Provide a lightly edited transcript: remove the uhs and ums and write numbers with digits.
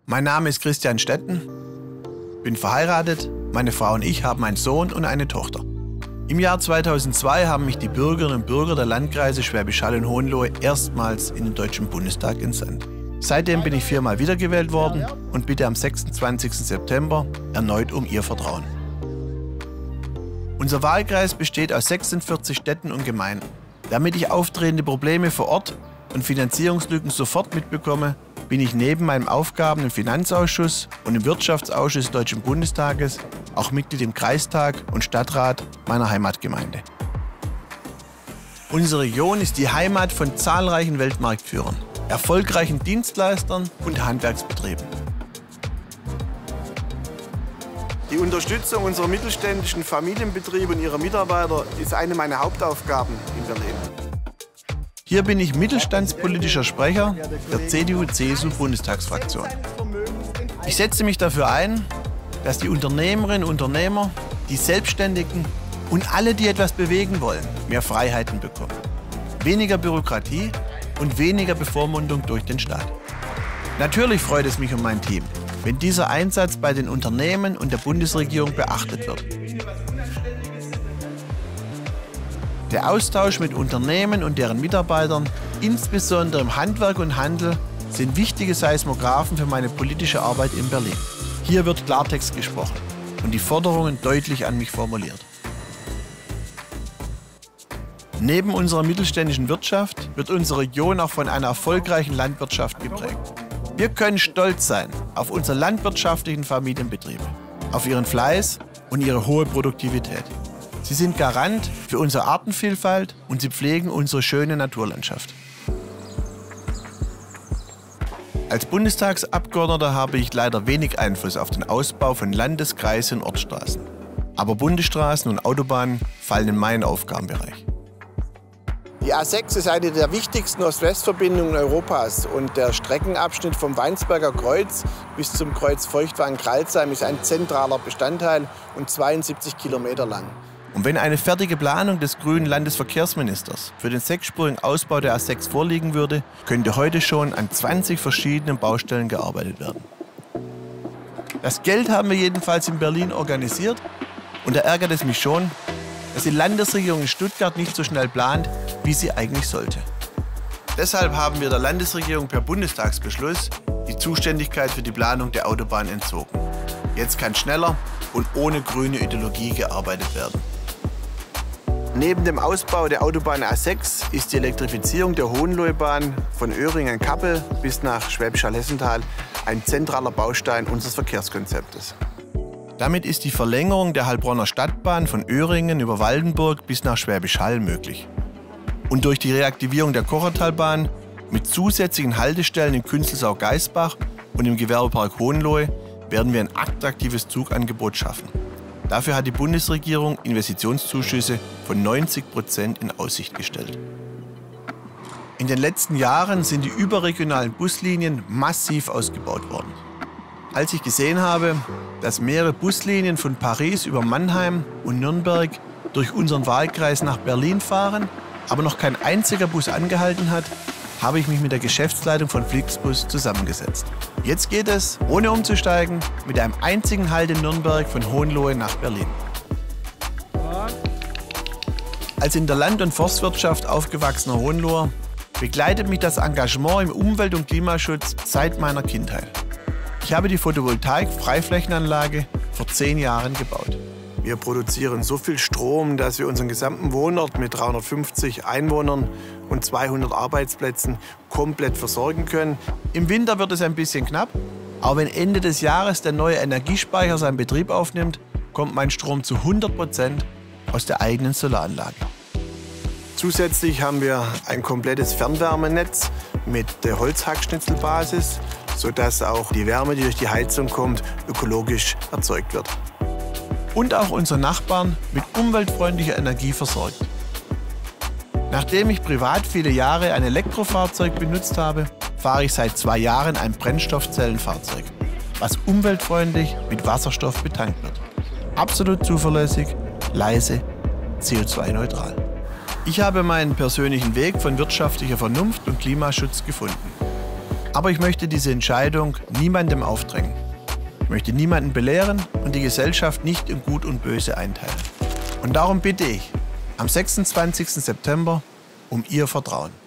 Mein Name ist Christian Stetten, bin verheiratet, meine Frau und ich haben einen Sohn und eine Tochter. Im Jahr 2002 haben mich die Bürgerinnen und Bürger der Landkreise Schwäbisch Hall und Hohenlohe erstmals in den Deutschen Bundestag entsandt. Seitdem bin ich 4-mal wiedergewählt worden und bitte am 26. September erneut um Ihr Vertrauen. Unser Wahlkreis besteht aus 46 Städten und Gemeinden. Damit ich auftretende Probleme vor Ort und Finanzierungslücken sofort mitbekomme, bin ich neben meinen Aufgaben im Finanzausschuss und im Wirtschaftsausschuss des Deutschen Bundestages auch Mitglied im Kreistag und Stadtrat meiner Heimatgemeinde. Unsere Region ist die Heimat von zahlreichen Weltmarktführern, erfolgreichen Dienstleistern und Handwerksbetrieben. Die Unterstützung unserer mittelständischen Familienbetriebe und ihrer Mitarbeiter ist eine meiner Hauptaufgaben in Berlin. Hier bin ich mittelstandspolitischer Sprecher der CDU-CSU-Bundestagsfraktion. Ich setze mich dafür ein, dass die Unternehmerinnen und Unternehmer, die Selbstständigen und alle, die etwas bewegen wollen, mehr Freiheiten bekommen. Weniger Bürokratie und weniger Bevormundung durch den Staat. Natürlich freut es mich um mein Team, wenn dieser Einsatz bei den Unternehmen und der Bundesregierung beachtet wird. Der Austausch mit Unternehmen und deren Mitarbeitern, insbesondere im Handwerk und Handel, sind wichtige Seismographen für meine politische Arbeit in Berlin. Hier wird Klartext gesprochen und die Forderungen deutlich an mich formuliert. Neben unserer mittelständischen Wirtschaft wird unsere Region auch von einer erfolgreichen Landwirtschaft geprägt. Wir können stolz sein auf unsere landwirtschaftlichen Familienbetriebe, auf ihren Fleiß und ihre hohe Produktivität. Sie sind Garant für unsere Artenvielfalt und sie pflegen unsere schöne Naturlandschaft. Als Bundestagsabgeordneter habe ich leider wenig Einfluss auf den Ausbau von Landes-, Kreis- und Ortsstraßen. Aber Bundesstraßen und Autobahnen fallen in meinen Aufgabenbereich. Die A6 ist eine der wichtigsten Ost-West-Verbindungen Europas und der Streckenabschnitt vom Weinsberger Kreuz bis zum Kreuz Feuchtwangen-Kralsheim ist ein zentraler Bestandteil und 72 Kilometer lang. Und wenn eine fertige Planung des grünen Landesverkehrsministers für den 6-spurigen Ausbau der A6 vorliegen würde, könnte heute schon an 20 verschiedenen Baustellen gearbeitet werden. Das Geld haben wir jedenfalls in Berlin organisiert und da ärgert es mich schon, dass die Landesregierung in Stuttgart nicht so schnell plant, wie sie eigentlich sollte. Deshalb haben wir der Landesregierung per Bundestagsbeschluss die Zuständigkeit für die Planung der Autobahn entzogen. Jetzt kann schneller und ohne grüne Ideologie gearbeitet werden. Neben dem Ausbau der Autobahn A6 ist die Elektrifizierung der Hohenlohebahn von Öhringen-Kappel bis nach Schwäbisch Hall-Hessenthal ein zentraler Baustein unseres Verkehrskonzeptes. Damit ist die Verlängerung der Heilbronner Stadtbahn von Öhringen über Waldenburg bis nach Schwäbisch Hall möglich. Und durch die Reaktivierung der Kochertalbahn mit zusätzlichen Haltestellen in Künzelsau-Geisbach und im Gewerbepark Hohenlohe werden wir ein attraktives Zugangebot schaffen. Dafür hat die Bundesregierung Investitionszuschüsse von 90% in Aussicht gestellt. In den letzten Jahren sind die überregionalen Buslinien massiv ausgebaut worden. Als ich gesehen habe, dass mehrere Buslinien von Paris über Mannheim und Nürnberg durch unseren Wahlkreis nach Berlin fahren, aber noch kein einziger Bus angehalten hat, habe ich mich mit der Geschäftsleitung von Flixbus zusammengesetzt. Jetzt geht es, ohne umzusteigen, mit einem einzigen Halt in Nürnberg von Hohenlohe nach Berlin. Als in der Land- und Forstwirtschaft aufgewachsener Hohenloher begleitet mich das Engagement im Umwelt- und Klimaschutz seit meiner Kindheit. Ich habe die Photovoltaik-Freiflächenanlage vor 10 Jahren gebaut. Wir produzieren so viel Strom, dass wir unseren gesamten Wohnort mit 350 Einwohnern und 200 Arbeitsplätzen komplett versorgen können. Im Winter wird es ein bisschen knapp, aber wenn Ende des Jahres der neue Energiespeicher seinen Betrieb aufnimmt, kommt mein Strom zu 100% aus der eigenen Solaranlage. Zusätzlich haben wir ein komplettes Fernwärmenetz mit der Holzhackschnitzelbasis, sodass auch die Wärme, die durch die Heizung kommt, ökologisch erzeugt wird. Und auch unsere Nachbarn mit umweltfreundlicher Energie versorgt. Nachdem ich privat viele Jahre ein Elektrofahrzeug benutzt habe, fahre ich seit 2 Jahren ein Brennstoffzellenfahrzeug, was umweltfreundlich mit Wasserstoff betankt wird. Absolut zuverlässig, leise, CO2-neutral. Ich habe meinen persönlichen Weg von wirtschaftlicher Vernunft und Klimaschutz gefunden. Aber ich möchte diese Entscheidung niemandem aufdrängen. Ich möchte niemanden belehren und die Gesellschaft nicht in Gut und Böse einteilen. Und darum bitte ich am 26. September um Ihr Vertrauen.